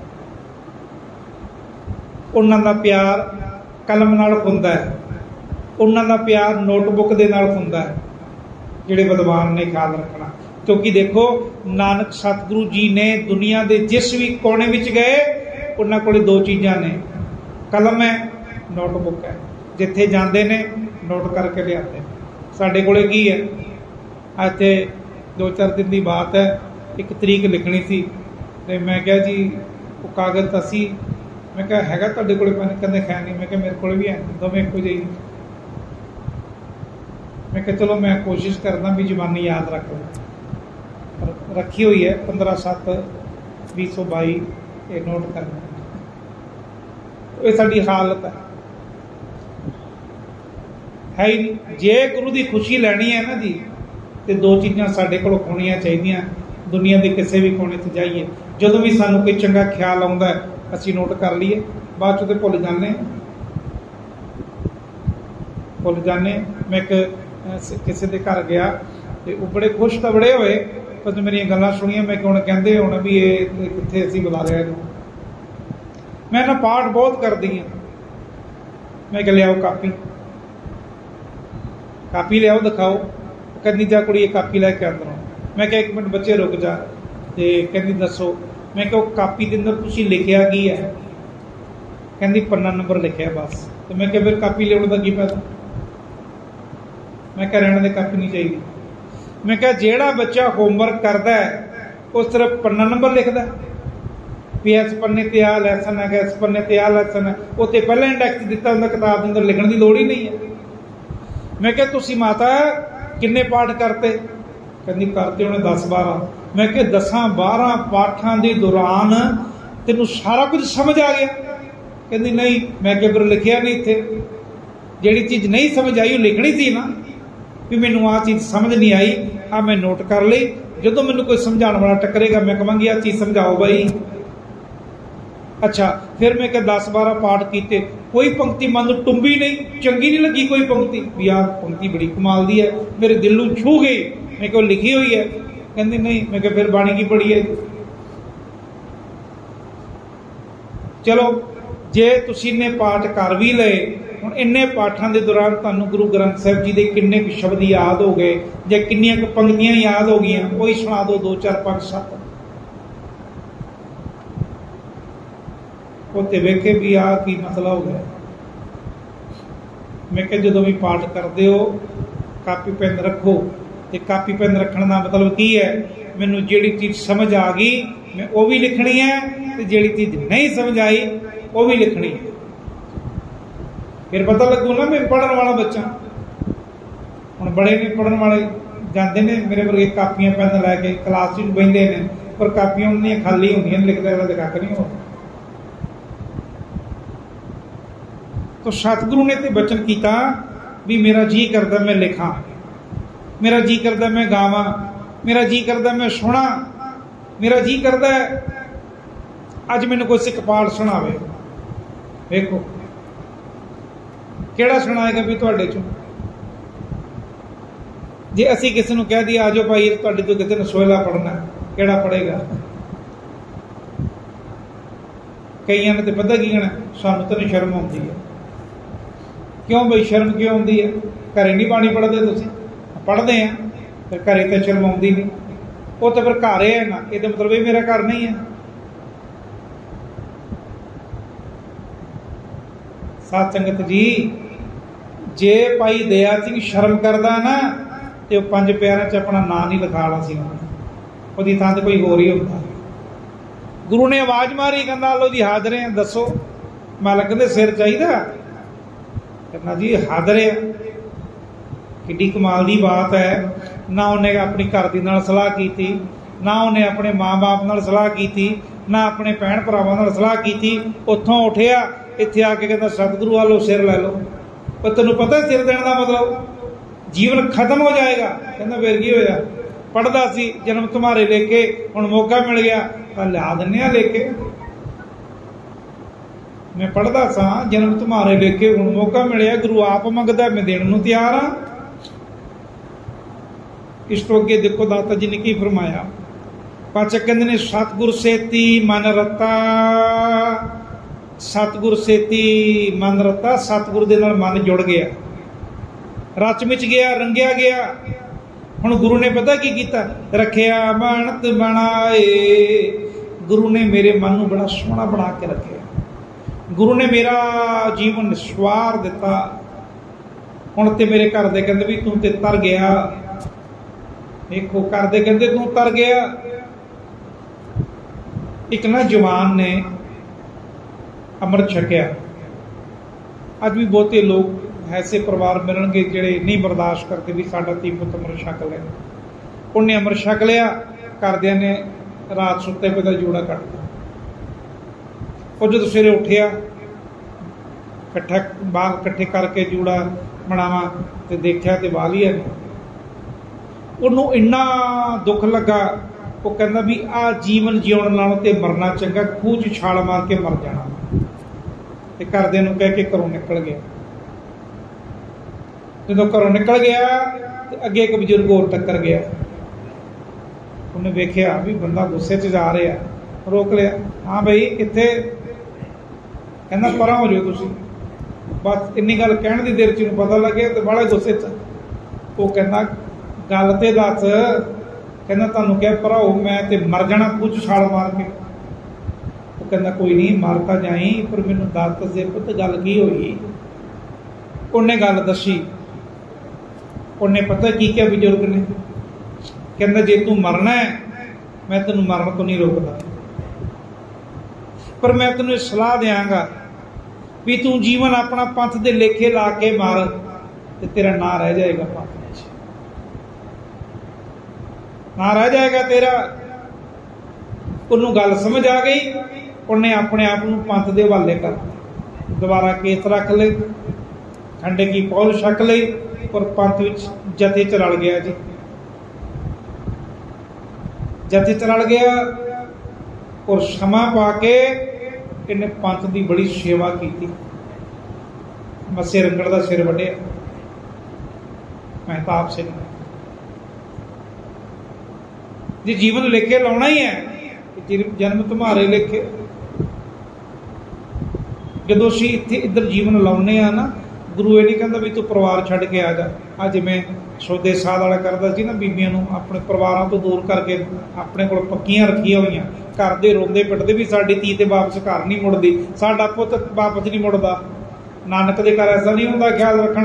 उन्हां दा प्यार कलम नाल हुंदा है, उन्हां दा प्यार नोटबुक दे नाल हुंदा है। जिहड़े विद्वान ने ख्याल रखना, क्योंकि देखो नानक सतगुरु जी ने दुनिया के जिस भी कोने विच गए उन्हां कोले दो चीज़ां ने, कलम है नोटबुक है। जिथे जाते ने नोट करके लियाते। साडे कोले की है, इत्थे दो चार दिन की बात है, एक तरीक लिखनी सी ते मैं कहा जी वो कागज़ असी, मैं कहा हैगा तुहाडे कोले पेन? कहंदे है नहीं। मैं कहा मेरे कोले भी है नहीं, दोवें इक्को जिही। मैं कहा चलो मैं कोशिश करना भी जबानी याद रख लूँ। रखी हुई है पंद्रह सत्त भी सौ बाई, ये नोट करना। ये साडी हालत है है ही नहीं। जे गुरु की खुशी लैनी है ना जी, तो दो चीज़ां साडे कोल होणियां चाहिदियां। दुनिया के किसी भी कोने से जाइए, जदों भी सानूं कोई चंगा ख्याल आउंदा है असीं नोट कर लीए, बाद चों ते भुल जाने भुल जाने। मैं एक किसी के घर गया तो वो बड़े खुश तो बड़े होए, पर मेरिया गल्लां सुनिया। मैं हुण कहंदे हुण भी ये कित्थे असीं बुला लिया इहनूं। मैं ना पाठ बहुत करदी हां। मैं कह लियाओ कापी, कापी लियाओ दिखाओ। कहंदी जा कुड़ी कापी लैके अंदरों। मैं कहा एक मिनट बच्चे रुक जा, तो कहंदी दसो। मैं कहा कापी के अंदर तुसीं लिखिया की है? कहंदी पन्ना नंबर लिखिया बस। तो मैं कहा फिर कापी लियाउण दा की फायदा? मैं कहा रहने दे, कापी नहीं चाहिए। मैं कहा जिहड़ा बच्चा होमवर्क करता है वो सिर्फ पन्ना नंबर लिखता भी इस पन्ने ते आ लैसन है, इस पन्ने ते आ लैसन है, वो तो पहले इंडैक्स दिता हुंदा किताब के अंदर, लिखण की लोड़ ही नहीं है। मैं कहा तुसीं माता किन्ने पाठ करते? कहंदी करते उन्हें दस बारह। मैं कहा दसां बारह पाठां दे दौरान तेनों सारा कुछ समझ आ गया? कहंदी नहीं। मैं कहा फिर लिखिया नहीं इत्थे? जिहड़ी चीज़ नहीं समझ आई वो लिखनी सी ना भी मैनूं आ चीज़ समझ नहीं आई, आ मैं नोट कर लई। जदों मैनूं कोई समझाने वाला टकरेगा मैं कहांगी आ चीज़ समझाओ भाई। अच्छा फिर मैं कहा दस बारह पाठ किए, कोई पंक्ति मन टुंबी नहीं, चंगी नहीं लगी कोई पंक्ति भी आ पंक्ति बड़ी कमाल दी है, मेरे दिल नूं छू गई। मैं कहा लिखी हुई है? कहंदी नहीं। मैं कहा फिर बाणी की पढ़ी है? चलो जे तुसीं ने पाठ कर भी लए, हुण इन्ने पाठां दे दौरान तुहानूं गुरु ग्रंथ साहिब जी दे किन्ने कुछ शब्द याद हो गए जां किन्नियां कुछ पंक्तियां याद हो गईयां, कोई सुणा दो दो चार पांच सत्त। उत्ते वेखे भी आ की मसला हो गया। मैं कहा जदों भी पाठ करते हो कापी पेन रखो। तो कापी पेन रखने का मतलब की है, मैनू जिहड़ी चीज़ समझ आ गई मैं वो भी लिखनी है, तो जिहड़ी चीज़ नहीं समझ आई वो भी लिखनी है। फिर पता लगू ना मैं पढ़ने वाला बच्चा। हुण बड़े नहीं पढ़ने वाले जाते हैं मेरे वर्गे कापियां पेन लैके क्लास में बहिंदे हैं, पर कापियां उन्होंने खाली होंदियां, लिखते वाला कख नहीं हो। तो सतगुरु ने तो बचन किया भी मेरा जी करता मैं लिखा, मेरा जी करता मैं गावां, मेरा जी करता मैं सुना, मेरा जी करता अज मैनू कोई सिख पाठ सुनावे, देखो किहड़ा सुनाएगा भी तुहाडे चों। जे असी किसी नूं कह दिए आ जाओ भाई तुहाडे चों किसी ने सोहला पढ़ना, किहड़ा पढ़ेगा? कईयां ने तो पता की कहना, सानूं तां शर्म आउंदी है। क्यों बई शर्म क्यों आउंदी है? घरे नहीं बाणी पढ़दे तुसीं? पढ़दे आ, फिर घरे तो शर्म आउंदी नहीं। वो तो फिर घर है ना, ये मतलब ये मेरा घर नहीं है। साध संगत जी, जे भाई दया सिंह शर्म करदा ना तो पंज प्यारिਆਂ च अपना नाम नहीं लिखाना सी, ਉਹਦੀ ਥਾਂ ਤੇ कोई होर ही ਹੁੰਦਾ। गुरु ने आवाज मारी, कहंदा लो जी हाजर हैं, दसो। मालक दे सिर चाहिदा? कहना जी हाजर है। किड्डी कमाल दी बात है। ना उन्हें अपनी घर दी नाल सलाह की, ना उन्हें अपने माँ बाप नाल सलाह की, ना अपने भैन भरावां नाल सलाह की। उत्थों उठिया इत्थे आके कहंदा सतगुरु वालो सिर लै लो। पर तैनूं पता सिर देने का मतलब जीवन खत्म हो जाएगा। कहंदा फिर की होया? पढ़दा सी, जन्म तुम्हारे लेके, हुण मौका मिल गया तां लिया दिन्ने आ लेके। मैं पढ़दा सा, जन्म तुम्हारे लेके, हुण मौका मिलिया, गुरु आप मंगदा, मैं देण नूं तैयार हाँ। इस तो अगे देखो दाता जी ने की फरमाया। पाचक कहते ने सतगुर सेती मन रता, सतगुर सेती मन रता, सतगुर दे नाल मन जुड़ गया, रच मिच गया, रंगिया गया। हुण गुरु ने पता की कीता? रखिया बनत बनाए। गुरु ने मेरे मन नूं बड़ा सोहना बना के रखे। गुरु ने मेरा जीवन सवार दिता। हुण ते मेरे घर दे कहंदे भी तूं ते तर गया। देखो घर दे कहंदे तूं तर गया। एक ना जवान ने अमृत छकिया। अज भी बहुते लोग ऐसे परिवार मिलणगे जिहड़े नहीं बर्दाश्त करते भी साडा धी पुत्त अमृत छक ले। उन्हें अमृत छक लिया, घरदियां ने रात सुत्ते पे दा जूड़ा कट दिया। वो जो सवेरे उठिया, कट्ठा बाल कट्ठे करके जूड़ा बनावा ते देखिया ते वालिया ने, उन्होंने इन्ना दुख लगा। वो कहना भी आ जीवन जीवन नालों ते मरना चंगा, खूह च छाल मार के मर जाना। ते घरदियां नूं कह के घरों निकल गया। जो घरों निकल गया तो अगे एक बजुर्ग होर टक्कर गया। उन्हें वेख्या भी बंदा गुस्से च जा रहा, रोक लिया। हाँ बई कित्थे? कहना परां हो जाओ तुसीं। बस इन्नी गल कहण दी देर च पता लग गया तो बड़ा गुस्से च। वो कहना गल ते दस। कहना तुहानूं क्या भराओ, मैं ते मर जाना कुछ छाल मार के। वो कहना कोई नहीं मरता जाई, पर मैनूं दस दे पुत्त गल की होई। उन्हें गल दसी। उन्हें पता की क्या बजुर्ग ने? कहना जे तू मरना है मैं तेनों मरण तो नहीं रोकता, पर मैं तेनों सलाह देंगा भी तू जीवन अपना पंथ दे लेखे ला के मार ते तेरा ना रह जाएगा, पंथ ना रह जाएगा तेरा। उन्होंने गल समझ आ गई। उन्हें अपने आप को पंथ के हवाले कर दोबारा केस रख ले, खंडे की पौल छक ली और पंथ जथे च रल गया जी। जथे च रल गया और समा पा के इन्हें पंथ की बड़ी सेवा की। मस्से रंगड़ का सिर वड्डिया महताब सिंह ने। जी जीवन लेखे लाना ही है, जन्म तुम्हारे लेखे। जो असी इत्थे इधर जीवन लाने आ ना, गुरु ये नहीं कहता भी तू परिवार छड्ड के आ जा। आ जिवें सौदे साध वाला करता सी ना, बीबियां नूं अपने परिवारों तो दूर करके अपने कोल पक्कियां रखिया हुई। घर दे रोंदे पिटदे भी साडी धी ते वापस घर नहीं मुड़दी, साडा पुत्त वापस नहीं मुड़दा। नानक दे घर ऐसा नहीं हुंदा, ख्याल रखना।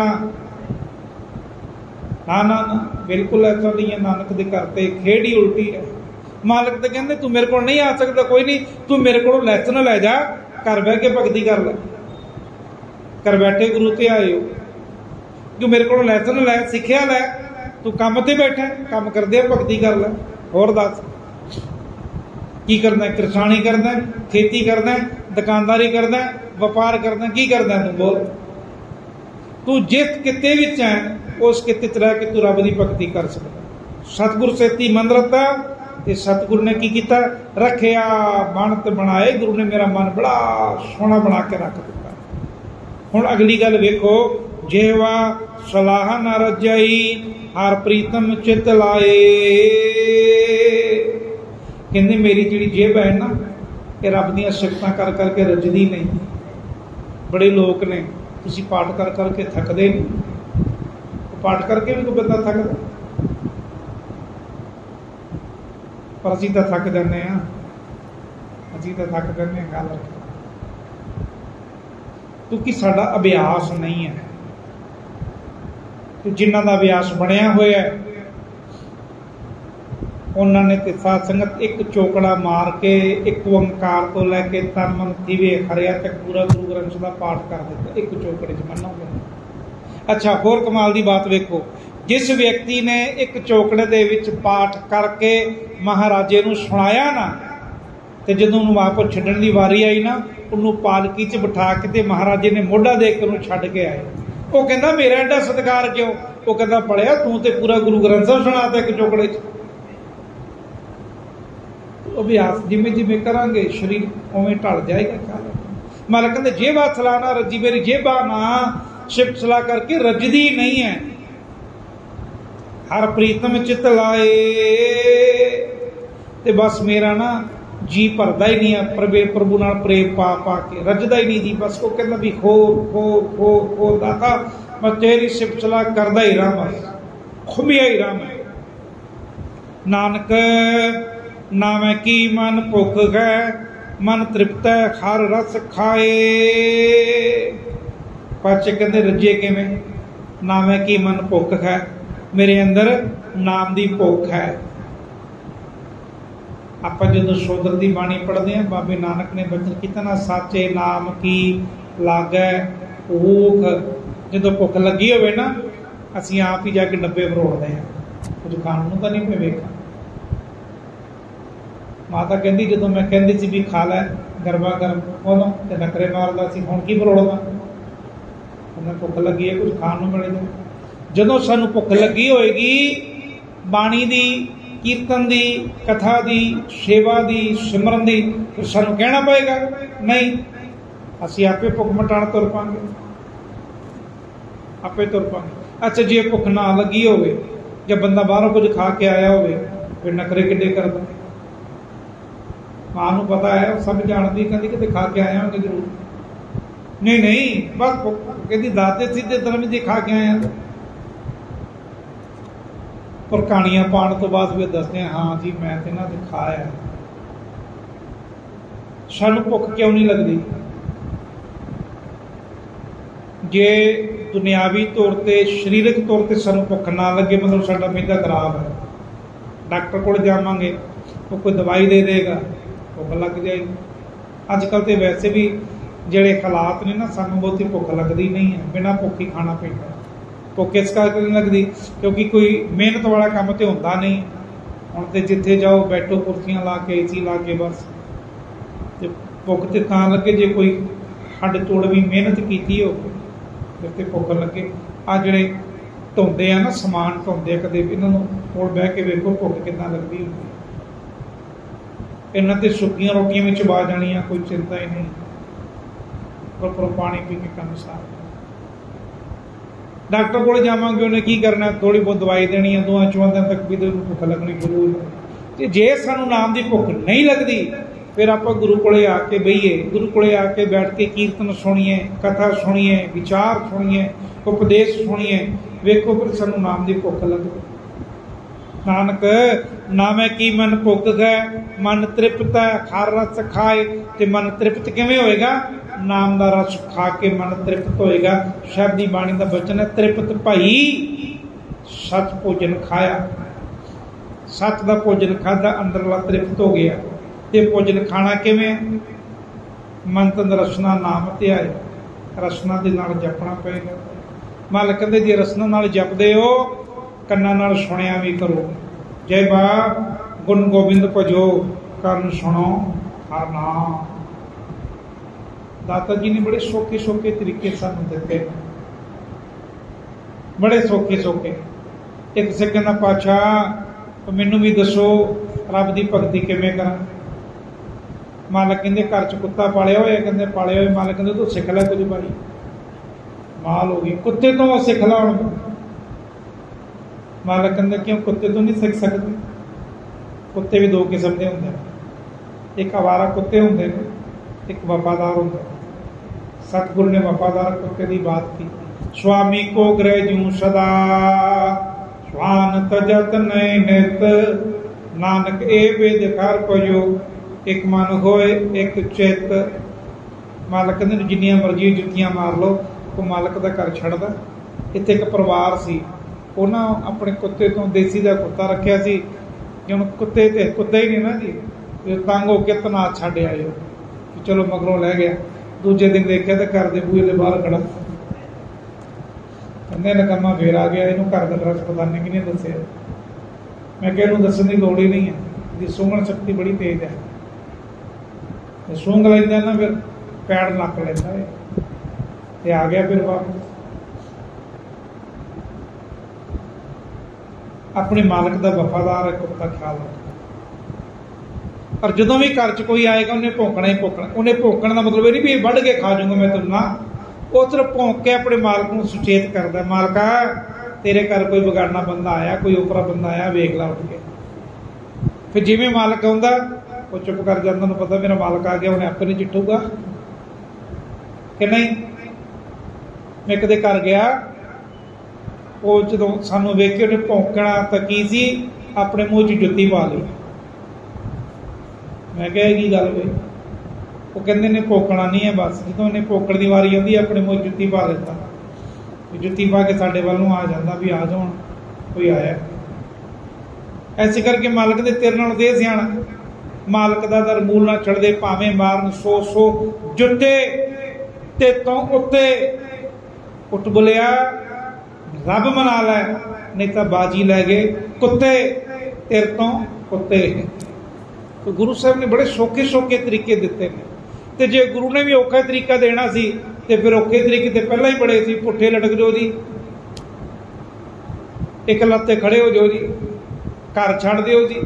ना ना ना बिल्कुल ऐसा नहीं है। नानक दे घर ते खेड़ ही उल्टी है। मालिक तो कहंदे तू मेरे को नहीं आ सकता, कोई नहीं, तू मेरे को लैसन लै जा, घर बह के भगती कर ले। घर बैठे गुरु ते आए हो, जो मेरे को लैसन लै, सिक्ख्या लै। तू काम ते बैठा, काम करदे भगती कर ले। होर दस की करना? किरसानी करना, खेती करना, दुकानदारी करना, व्यापार करना, की करना? तू बोल। तू जिस किते विच है उस किते च रह के तू रब की भगती कर सकता। सतगुर सेती मन रता, ते सतगुरु ने की किया, रखिया बन ते बनाए। गुरु ने मेरा मन बड़ा सोहना बना के रख दिता। हुण अगली गल वेखो, जेवा सलाह न रजाई हर प्रीतम चित लाए। कहते मेरी जिहड़ी जेब है ना, ये रब दीयां सिफतां कर करके रजदी नहीं। बड़े लोग ने तुसीं पाठ कर करके थकदे नहीं, पाठ करके भी कोई बंदा थकदा, पर असीं तां थक जाने आ, असीं तां थक जाने आ। गल क्योंकि साडा अभ्यास नहीं है। तो जिन्हां दा अभ्यास बनिया होया उन्होंने तो साध संगत एक चौकड़ा मार के एक ओंकार तो लैके तन मन थीवे हरिया तक पूरा गुरु ग्रंथ का पाठ कर दिता, एक चौकड़े च मन्ना गया। अच्छा, होर कमाल की बात वेखो, जिस व्यक्ति ने एक चौकड़े दे विच पाठ करके महाराजे नूं सुनाया ना, तो जदों उन्होंने वापस छड्डण दी वारी आई ना, उन्होंने पालकी च बिठा के ते महाराजे ने मोढ़ा दे के उन्होंने छड्ड के आए। वो कहता मेरा एडा सत्कार क्यों? वो कहता पढ़िया तू तो पूरा गुरु ग्रंथ साहब सुनाता एक चौकड़े च। अभ्यास जिमें जिमें करांगे शरीर उवें ढल जाएगा। मालिक कहते जेबा सलाना रजी, मेरी जेबा ना शिफ्ट सलाह करके रजदी नहीं है। हर प्रीतम चित लाए, ते बस मेरा ना जी भरदा ही नहीं है प्रभु प्रभु नाल प्रेम पा पा के, रजदा ही नहीं जी। बस वो कहता भी खोर खोर खोर खोर दाता मैं तेरी शिफ्ट सलाह करदा ही रहा, बस खुमिया ही रहा मैं। नानक नामे की मन भुख है, मन तृप्त है हर रस खाए। पाचे कहते रजे किवें? नामे की मन भुख है, मेरे अंदर नाम की भुख है। आप जो सोदर की बाणी पढ़ते हैं, बाबे नानक ने बचन किया ना, साचे नाम की लागै भूख। जो भुख लगी हो ना, असीं आप ही जाके डब्बे फरोड़ते हैं, कुछ खाण नूं तां नहीं मैं वेखा। माता कहती जो मैं कहती सी भी खा लै गरबा गर्म उदों तो नखरे मारदा सी, हुण की फरोड़दा? उन्हें भुख लगी है, कुछ खाण नूं मिले। जदों सानूं भुख लगी होएगी बाणी दी, कीर्तन दी, कथा दी, सेवा दी, सिमरन दी, फिर सानूं कहना पएगा नहीं, असीं आपे भुख मटाण तुर पांगे, आपे तुर पांगे। अच्छा, जे भुख ना लगी होवे या बंदा बाहरों कुछ खा के आया होवे, फिर नखरे किड्डे करदा। मां नूं पता है, सब जानती, कहती कि खा के आया होंगे जरूर। नहीं नहीं, बस कहती दाते सीधे धर्म जी खा के आया। पर कहानियां पाने तो बाद भी दसते हैं हाँ जी मैं तो इन्हां ते खाया। सानूं भुख क्यों नहीं लगती? जे दुनियावी तौर पर शरीरक तौर पर सानूं भुख ना लगे, मतलब साडा मैदा खराब है, डॉक्टर कोल जावांगे वो कोई दवाई दे देगा, भुख लग जाएगी। अजकल तो वैसे भी ਜਿਹੜੇ हालात ने ना, सानूं बहुती भुख लगती नहीं है, बिना भुख ही खाना पैंदा। भुख इस करके नहीं लगती क्योंकि कोई मेहनत वाला काम तो होंदा नहीं। हुण ते जिथे जाओ बैठो कुर्सियां ला के ए सी ला के, बस ते भुख तो तां लगे जे कोई हड्ड तोड़ भी मेहनत की हो फिर तो भुख लगे। आ जिहड़े धोंदे आ ना समान धोंदे, कदे इन्हां नूं कोल बह के वेखो भुख कितना लगती होंदी। इन्हां ते सुक्कियां रोटियां भी चबा जाणियां, कोई चिंता ही नहीं, प्रॉपर पानी पी के काम साफ। डॉक्टर को जावांगे उन्हें की करना, थोड़ी बहुत दवाई देनी है, दो चौं दिन तक भी भुख लगनी शुरू हो जाए। जे सानू नाम की भुख नहीं लगती फिर आप गुरु को आके बहीए, गुरु को आके बैठ के कीर्तन सुनिए, कथा सुनिए, विचार सुनिए, उपदेश सुनिए, वेखो फिर सानू नाम की भुख लगती। नानक नामे की मन भुख है, मन तृप्त है हर रस खाए। ते मन तृप्त किवें होएगा? नाम का रस खा के मन तृप्त होएगा। शब्द की बाणी का वचन है, तृप्त भाई सच भोजन खाया, सच का भोजन खाधा, अंदरला तृप्त हो गया। ते भोजन खाना किवें? मन तन रसना नाम ध्याए, रसना दे नाल जपना पेगा। मालिक कहंदे जे रसना नाल जपदे हो, कन्ना नाल सुनिया भी करो। जय बा गुण गोबिंद भजो, कन सुनो हर नाम। दाता जी ने बड़े सौखे सौखे तरीके सानू दिते, बड़े सौखे सौखे। एक से कहना पातशाह तो मैनू भी दसो रब की भगती किवें करां। मालक कहंदे घर च कुत्ता पालिया होया, कहंदे पालिया होया। मालक कहंदे तू सिख लै कुछ बारी। माल हो गई, कुत्ते तो सिख ला हुण। मालक कहंदे क्यों, कुत्ते तो नहीं सिख सकते? कुत्ते भी दो किस्म के होंदे ने, एक आवारा कुत्ते होंदे ने, एक वफादार होंदे ने। सतगुरु ने वफादार कुत्ते की बात की। स्वामी को गृह जूं सदा, स्वान तजत नए नित, नानक ए वेद कर पयो, एक मन होए एक चित। मालक कहंदे जिन्नियां मर्जी जुत्तियां मार लो, वो मालक का घर छड्डदा। इत्थे एक परिवार सी, उन्हां अपने कुत्ते तो देसी का कुत्ता रखिया सी। हुण कुत्ते ते कुत्ते ही नहीं ना जी, तंग होकर तना छड्ड आए हो कि चलो मगरों लै गया। दूजे दिन देखिया तो घर के बूहे के बाहर खड़ा, कहंदे नकम्मा फिर आ गया, इनू घर का एड्रैस पता नहीं किहने दस्सिया। मैं कहा इहनूं दस्सण की लोड़ ही नहीं है, इसकी सूंघण शक्ति बड़ी तेज है। सूंघ लैंदा ना फिर पैड़ नक लैंदा है ते आ गया फिर वापस। अपने मालक का वफादार है कुत्ता, ख्याल रखो। पर जदों भी घर च कोई आएगा उन्हें भौंकना ही भौंकना। उन्हें भौंकण का मतलब ये नहीं भी वढ़ के खा जाऊंगा मैं तुम ना, वो सिर्फ भौंक के अपने मालक को सुचेत करता, मालका तेरे घर कोई बगाड़ना बंदा आया, कोई ओपरा बंदा आया, वेख ला उठ के। फिर जिवें मालक आउंदा वो चुप कर जाता, उन्हें पता मेरा मालक आ गया, उन्हें आपे नहीं चिट्ठूगा कि नहीं। मैं कदे घर गया, वो जो सानू वेख के उन्हें भौंकना तो की सी, अपने मूँह च जुत्ती पा ली। मैं क्या की गल बई, वो कहते ने भौंकना नहीं है, बस जो उन्हें भौंकण की वारी आती अपने मूँह जुत्ती पा लेता, जुत्ती पा के साडे वल नूं आ जाता भी आ जाओ कोई आया। ऐसे करके मालक दे तेरे नाल दे सियाणा, मालक दा दर मूल ना चढ़दे भावें मारन सौ सौ जुत्ते ते तो उत्ते। उठ बोलिया रब मना लै, नहीं तो बाजी लै गए कुत्ते तेरे तो कुत्ते। तो गुरु साहब ने बड़े सौखे सौखे तरीके दिते हैं। तो जे गुरु ने भी औखा तरीका देना सी तो फिर औखे तरीके तो पहला ही बड़े सी, पुट्ठे लटक जाओ जी, एक लत्ते खड़े हो जाओ जी, घर छड़ दो जी,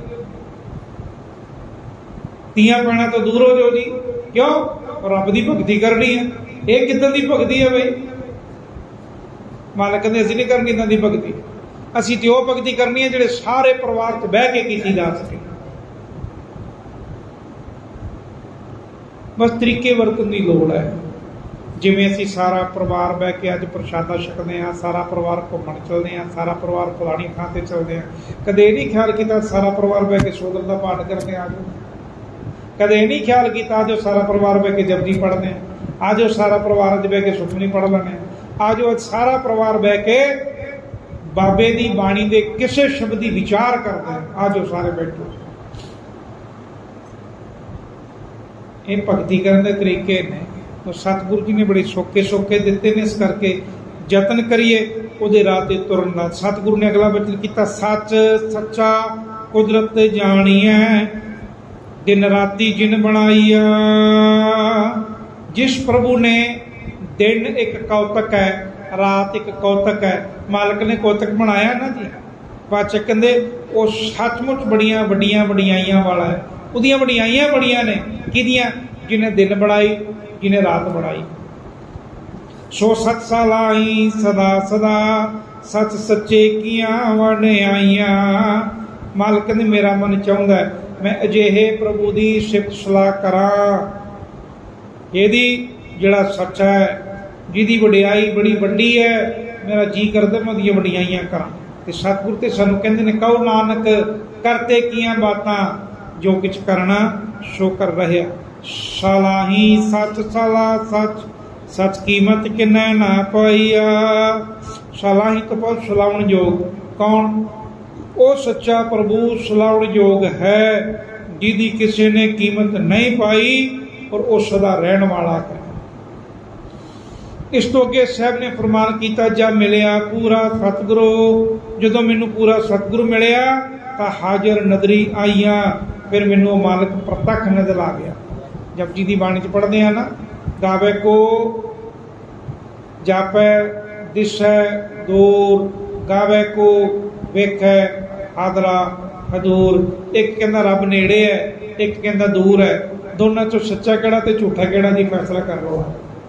तियां पैणा तो दूर हो जाओ जी। क्यों? रब की भगती करनी है। ये किदां दी भगती है बई? मालक कहते असीं नहीं करनी इदां दी भगती, असीं ते ओह भगती करनी है जिहड़े सारे परिवार च बह के कीती जा सके। बस तरीके वरतन की लोड़ है। जिवें असीं सारा परिवार बह के अज प्रशादा छकदे हां, सारा परिवार घुम्मण चलदे हां, सारा परिवार फलानी थां ते चलदे हां, कदे इह नहीं ख्याल कीता सारा परिवार बह के सोदर दा पाठ करदे आ जाओ। कदे इह नहीं ख्याल कीता जो सारा परिवार बह के जपजी पढ़दे हां, आ जाओ सारा परिवार अज बह के सुखमनी पढ़ लैणे, आ जाओ सारा परिवार बह के बाबे दी बाणी दे किसे शब्द दी विचार करदे हां, आ जाओ सारे बैठो। ये भगती करने के तरीके ने तो सतगुरु जी ने बड़े सौखे सौखे दिते ने। इस करके यतन करिए उहदे राह ते तुरन दा। सतगुरु ने अगला वचन किया, सच सच्चा कुदरत जानिए, दिन राती जिन बनाईया। जिस प्रभु ने दिन एक कौतक है, रात एक कौतक है, मालक ने कौतक बनाया ना जी, पाचक कहते वो सचमुच बड़िया वड्डियां वड्डियाइयां वाला है। उहदियां वड्डियाइयां बड़ियां ने, किहदियां? जिन्हें दिन बनाई, जिन्हें रात बनाई। सो सत सालाई सदा सदा, सच सच्चे किया वड्डियाइयां। मालक ने मेरा मन चाहुंदा है मैं अजिहे प्रभु की सिफत सलाह करा, यदि जिहड़ा सच्चा है, जिहदी वड्डियाई बड़ी वड्डी है, मेरा जी करदा मैं उहदियां वड्डियाइयां करां। ते सतगुरु ते सानूं कहंदे ने, कहो नानक करते कियां बातां, जो कुछ करना सो कर रहे। सलाही सच सला सच, सच कीमत किन्नै ना पाईया। सलाही तो बहुत सलाउण योग कौन? वो सच्चा प्रभु सलाउण योग है जिहदी किसी ने कीमत नहीं पाई और वो सदा रहने वाला है। इस तो अगे साहब ने फरमान किया, जब मिलिया पूरा सतगुरु, जदों मैनू पूरा सतगुरु मिलिया तो हाजिर नदरी आईया, फिर मैनू मालिक प्रतख नजर आ गया। जप जी की बाणी च पढ़ते हैं ना, गावे को जापै दिसै दूर, गावे को वेखै आदरा हजूर, एक कहता रब नेड़े है, एक कहता दूर है। दोनों चो सच्चा केड़ा ते झूठा केड़ा जी फैसला कर लो।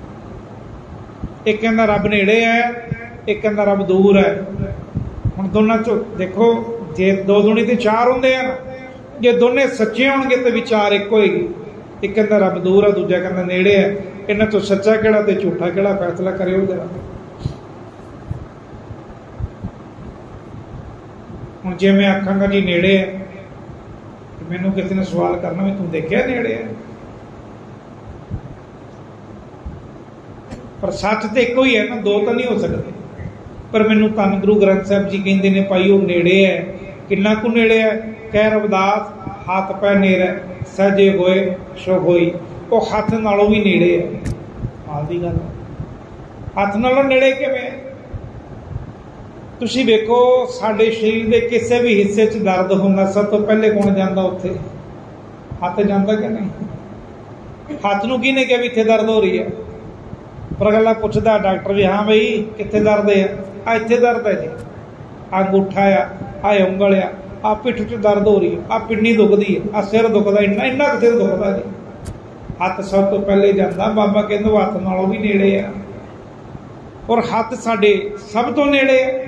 एक कहता रब नेड़े है, एक कहता रब दूर है। हुण दोनों चो देखो, जे दो दूनी ते चार होंदे आ, जे दोने सच्चे होणगे ते विचार एक होएगी। एक कहता रब दूर है, दूजा कहता नेड़े है। इन्हां चो सच्चा केड़ा ते झूठा केड़ा फैसला करियो जरा। हुण जे मैं आखांगा जी नेड़े है, तो मैनू किसी ने सवाल करना भी तू देखिया नेड़े है, पर सच तो एक ही है ना, दो तो नहीं हो सकते। पर मैनू धन गुरु ग्रंथ साहब जी कहते हैं भाई वो नेड़े है। किन्ना कु नेड़े है? कह रविदास हाथ पै नेड़े सहजे होए सो होई। वो हथ नालों भी नेड़े है। माल दी गल, हथ नालों नेड़े किवें? तुसीं वेखो साडे शरीर के किसी भी हिस्से च दर्द होंदा, सब तो पहले कौन जांदा उत्थे? हथ जांदा कि नहीं? हथ नूं किहने कहा भी इत्थे दर्द हो रही है? पर अगला पुछदा डॉक्टर भी, हाँ बई कित्थे दर्द है? आ इत्थे दर्द है जी, आ अंगूठा आ, आ उंगल आ, आ पिठ च दर्द हो रही है, आ पिन्नी दुखदी है, आ सिर दुखदा, इन्ना इन्ना कुछ सिर दुखदा जी। हथ सब तो पहले जांदा। बाबा कहंदा हथ नालों भी नेड़े आ, और हथ साडे सब तो नेड़े है।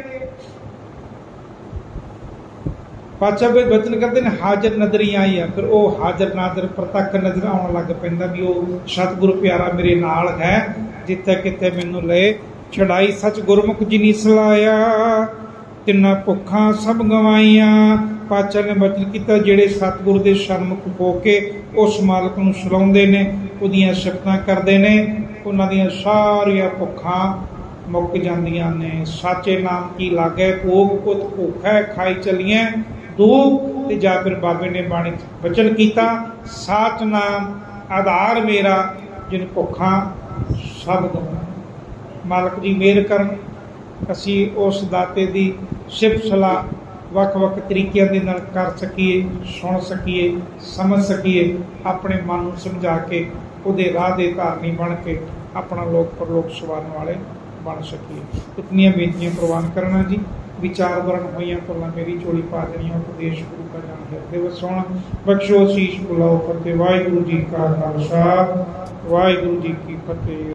पातशाह भी बचन करते हैं हाजर नजरी आई है, फिर वो हाजर नाजर प्रतख नजर आने लग पैंदा भी वो सतगुरु प्यारा मेरे नाल है, जिथे किते मैनू ले छड़ाई। सच गुरमुख जिनी सलाया, तिन्ना भुखा सब गवाइया। पातशाह ने बचन किया जेड़े सतगुरु के सन्मुख हो के उस मालक नूं सलाउंदे ने, उहदियां सिफतां करदे ने, उन्हां दियां सारियां भुखा मुक जांदियां ने। साचे नाम की लागे भोग, पुत भूखा खाई चलिए दूब। ते जा फिर बाबे ने बाणी वचन किया, साच नाम आधार मेरा, जिन भुखा सब गवा। मालक जी मेहर करन, असी उस दाते दी सिफत सलाह वख वख तरीकों के नाल कर सकीए, सुन सकीए, समझ सकीए, अपने मन नूं समझा के उहदे राह दे धारनी बन के अपना लोक परलोक सवारन वाले बन सकीए। इतनियां बेनतियां प्रवान करना जी। विचार वरण होइयां भुलां मेरी झोली पा देनियां, उपदेश गुरु का जान हिरदे वसोण। बख्शो शीश बुलाओ फतेह। वाहिगुरू जी का खालसा, वाहिगुरू जी की फतेह।